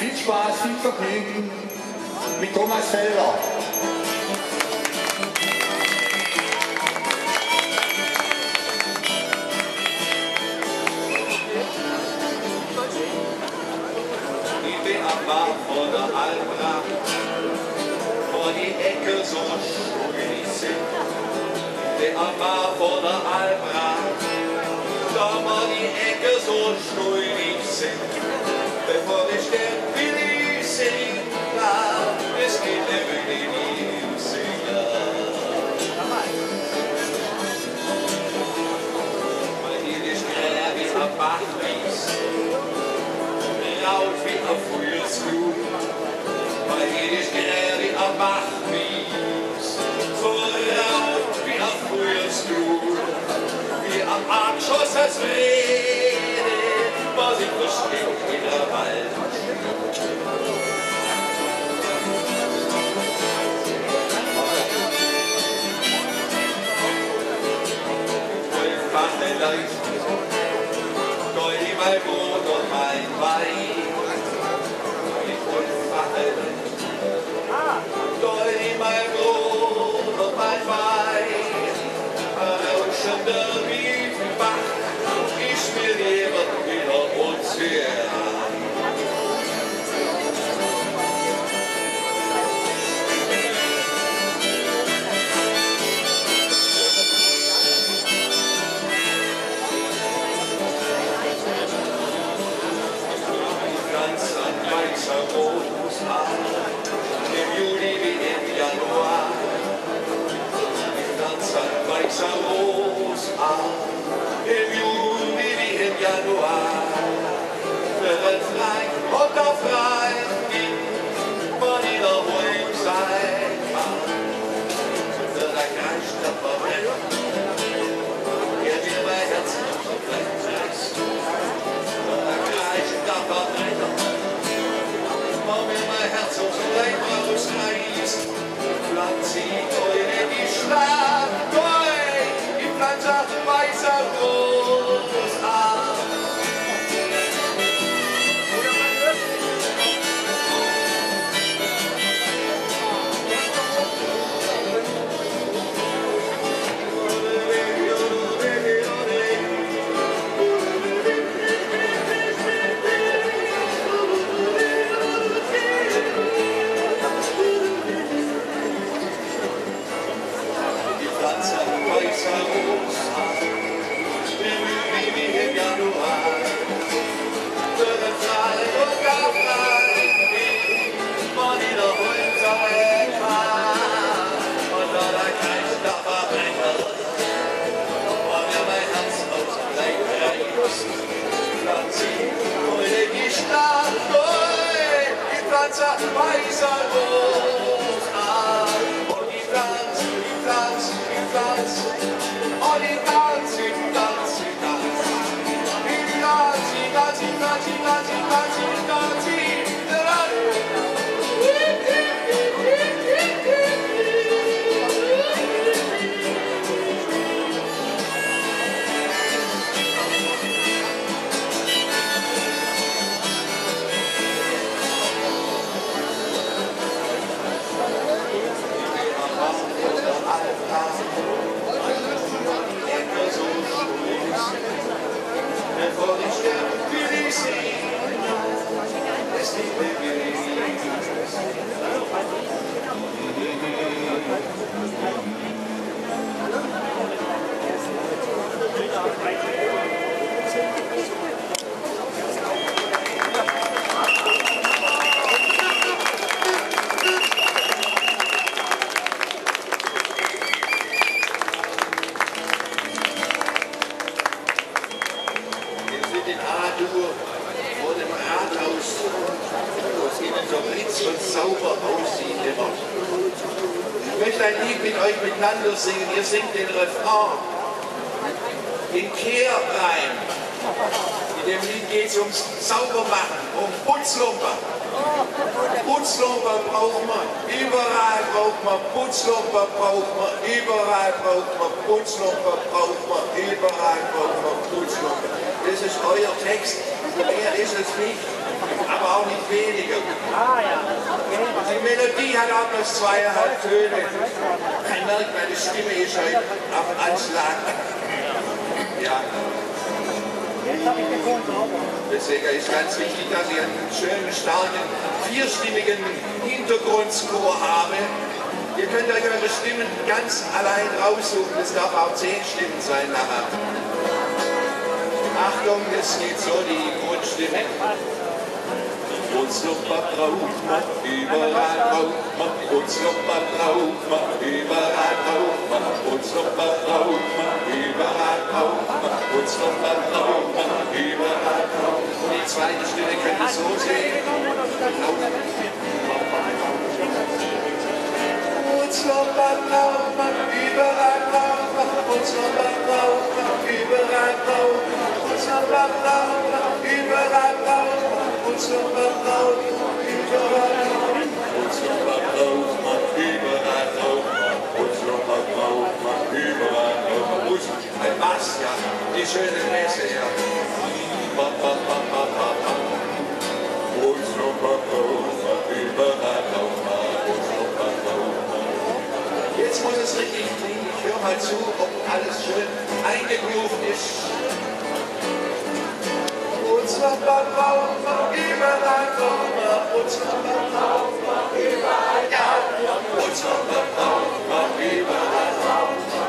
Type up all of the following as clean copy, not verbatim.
Viel Spaß, viel Vergnügen mit Thomas Felder. Ich bin am Bar vor der Almra, vor die Ecke so schuldig sind. Ich bin am Bar vor der Almra, da mal die Ecke so schuldig sind. Bevor ich der Willi singt, es geht der Willi nie singen. Weil hier ist der wie am Bachwies, laut wie ein Frühlingsflug. Weil hier ist der wie am Bachwies, so laut wie ein Frühlingsflug. Wie am Argschoss als Rede, was ich verstehe in der Wald. Dolly, mein Brot und mein Wein. Dolly, mein Brot und mein Wein. Rauschende Wiefenbach, ich will jemand wieder uns her. Im Juli wie im Januar, die Pflanze weißer Rosa. Im Juli wie im Januar, wird frei und auf Rhein ging, von ihrer Ruhe sein kann. Für der Geist der Verbrecher, der mir mein Herz reißt. Für der Geist der Verbrecher, mir mein Herz und so leicht rausreißt. Pflanze ich euch in die Schlacht, die Pflanze weißer Groß an. Weißer Rot an und die Pflanze, die Pflanze, die Pflanze, und die Pflanze, die Pflanze, die Pflanze, die Pflanze, die Pflanze, die Pflanze, die Pflanze, die Pflanze, die Pflanze, bevor ich sterbe, will ich sehen, es nicht mehr will. Vor dem Rathaus, wo es Ihnen so blitz und sauber aussieht immer. Ich möchte ein Lied mit euch miteinander singen. Ihr singt den Refrain. Den Kehrreim. In dem Lied geht es ums Saubermachen, um Putzlumper. Putzlumper braucht man, überall braucht man Putzlumper, braucht man, überall braucht man Putzlumper, braucht man, überall braucht man Putzlumper. Das ist euer Text, mehr ist es nicht, aber auch nicht weniger. Die Melodie hat auch bloß 2,5 Töne. Ich merke, meine Stimme ist heute auf dem Anschlag. Ja. Deswegen ist ganz wichtig, dass ich einen schönen, starken, vierstimmigen Hintergrundchor habe. Ihr könnt euch eure Stimmen ganz allein raussuchen. Es darf auch 10 Stimmen sein nachher. Achtung, es geht so, die Grundstimme. Uns noch mal braucht man, überall braucht man, uns noch mal braucht man, überall braucht man, uns noch mal braucht man, überall braucht man, uns noch mal braucht man, überall braucht man. Die zweite Stimme könnt ihr so sehen. Uns noch mal braucht man, überall braucht man, uns noch mal braucht man, überall braucht man, uns noch mal braucht man, überall braucht man. Uns noch mal braucht man, überall uns noch mal braucht man, überall braucht man, uns noch mal braucht man, überall braucht man. Ein Bass, ja, die schöne Messe, ja. Uns noch mal braucht man, überall braucht man, uns noch mal braucht man. Jetzt muss es richtig klingen, ich höre mal zu, ob alles schön eingegroovt ist. Uns noch mal braucht man, überall braucht man, uns noch mal braucht man, überall, ja. Uns noch mal braucht man, überall braucht man,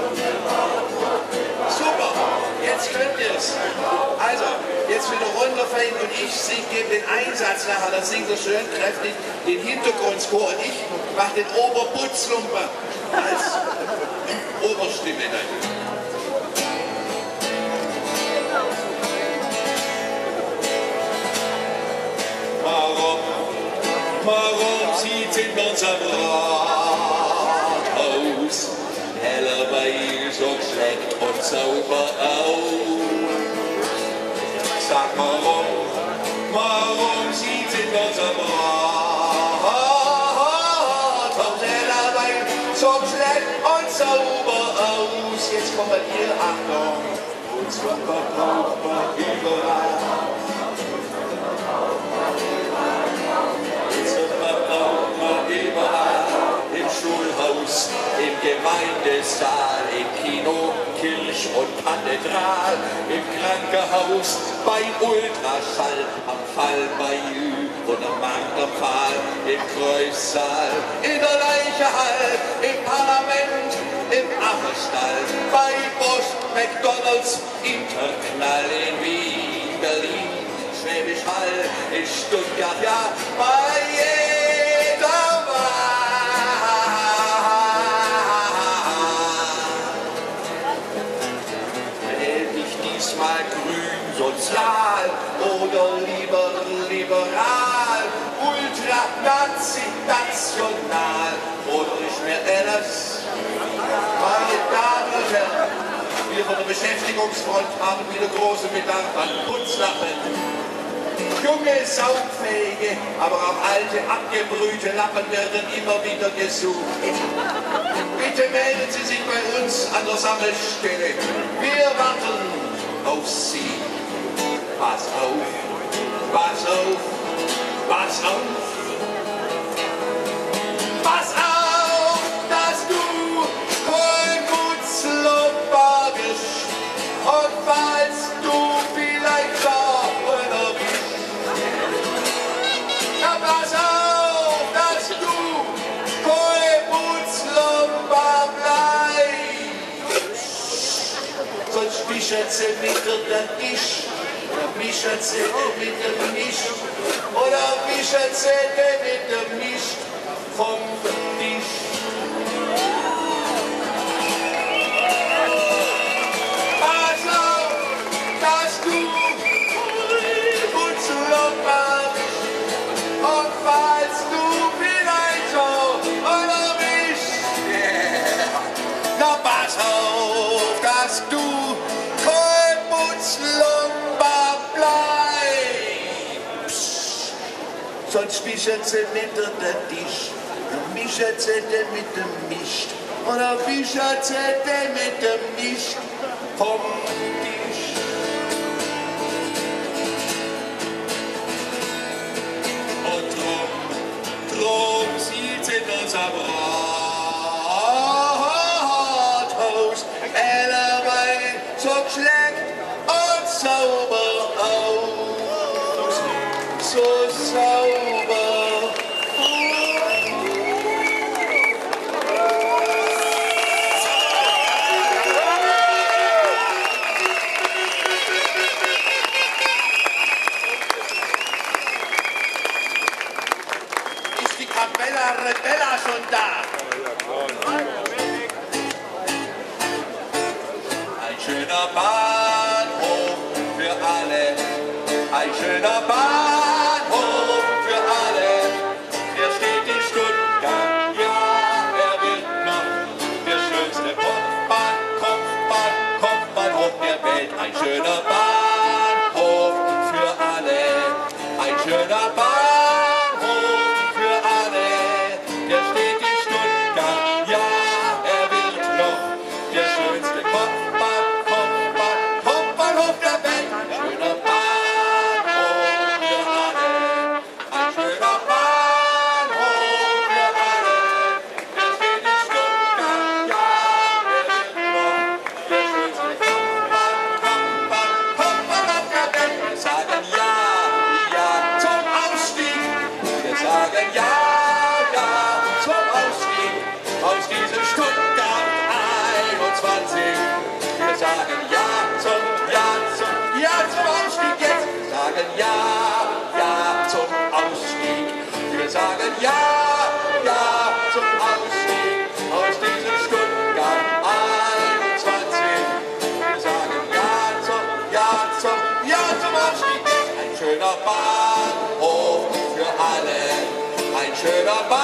super, jetzt könnt ihr es. Also, jetzt wieder runterfallen und ich gebe den Einsatz nachher, das singt er schön kräftig, den Hintergrundchor und ich mache den Oberbutzlumper als Oberstimme dann. Warum sieht in unserem Rathaus hellerweise so schlecht und sauber aus? Sag warum sieht in unserem Rathaus hellerweise so schlecht und sauber aus? Jetzt kommt ihr, Achtung, und zwar braucht man überall. Im Schulhaus, im Gemeindesaal, im Kino, Kirch und Kathedral, im Krankenhaus, beim Ultraschall, am Fallbayou und am Marktpfahl, im Kreuzsaal, in der Leichehall, im Parlament, im Affenstall, bei Bosch, McDonalds, Interknall in Wien, Berlin, Schwäbisch Hall, in Stuttgart, ja, bei jeder diesmal grün, sozial oder lieber liberal, ultra-nazi, national oder nicht mehr alles. Meine Damen und Herren, wir von der Beschäftigungsfront haben wieder große Bedarf an Putzlappen. Junge, saugfähige, aber auch alte, abgebrühte Lappen werden immer wieder gesucht. Bitte melden Sie sich bei uns an der Sammelstelle. Wir warten auf Sie. Pass auf, pass auf, pass auf. Pass auf, dass du Kohlputzlumper bist. Und falls du vielleicht auch oder bist, na pass auf, dass du Kohlputzlumper bleibst. Sonst bischert sie wieder der Tisch, oder bischert sie mit dem Misch, oder bischert sie mit dem Misch vom Tisch. Pass auf, dass du Putzlumper bist, und falls du vielleicht so oder bist, na pass auf, dass du Kohlputzlumper bleibst. Sonst bischert sie mit der Tisch, dann bischert sie mit dem Misch, oder bischert sie mit dem Misch vom Tisch. Und Rathaus, heller Wein zum Schleck und sauber aus, so sauber. Ist die Capella Rebella schon da? Ein schöner Bahnhof für alle, ein schöner Bahnhof für alle, der steht in Stuttgart, ja, er wird noch der schönste Kopfbahnhof der Welt. Ein schöner Bahnhof für alle, ein schöner Bahnhof für alle, der steht in Stuttgart, ja, er wird noch der schönste Kopfbahnhof der Welt. Ein schöner Bahnhof für alle, ein schöner Bahnhof für alle, der steht in Stuttgart, ja, er wird noch der schönste Kopfbahnhof der Welt. Wir sagen ja, ja zum Ausstieg, wir sagen ja, ja zum Ausstieg aus diesem Stuttgart 21. Wir sagen ja zum Ausstieg jetzt. Wir sagen ja, ja zum Ausstieg. Wir sagen ja, ja zum Ausstieg aus diesem Stuttgart 21. Wir sagen ja zum Ausstieg jetzt. Ein schöner Bahnhof für alle. Ein schöner Bahnhof